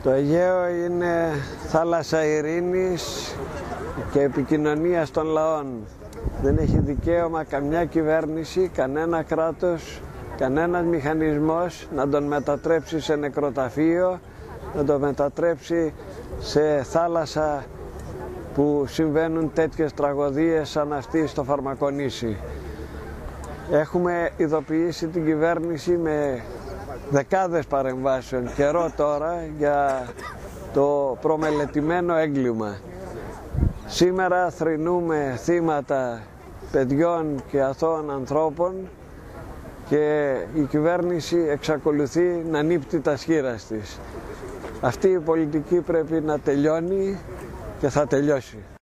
Το Αιγαίο είναι θάλασσα ειρήνης και επικοινωνίας των λαών. Δεν έχει δικαίωμα καμιά κυβέρνηση, κανένα κράτος, κανένας μηχανισμός να τον μετατρέψει σε νεκροταφείο, να τον μετατρέψει σε θάλασσα που συμβαίνουν τέτοιες τραγωδίες σαν αυτή στο Φαρμακονήσι. Έχουμε ειδοποιήσει την κυβέρνηση με δεκάδες παρεμβάσεων καιρό τώρα για το προμελετημένο έγκλημα. Σήμερα θρηνούμε θύματα παιδιών και αθώων ανθρώπων και η κυβέρνηση εξακολουθεί να νύπτει τα σχήρας της. Αυτή η πολιτική πρέπει να τελειώνει και θα τελειώσει.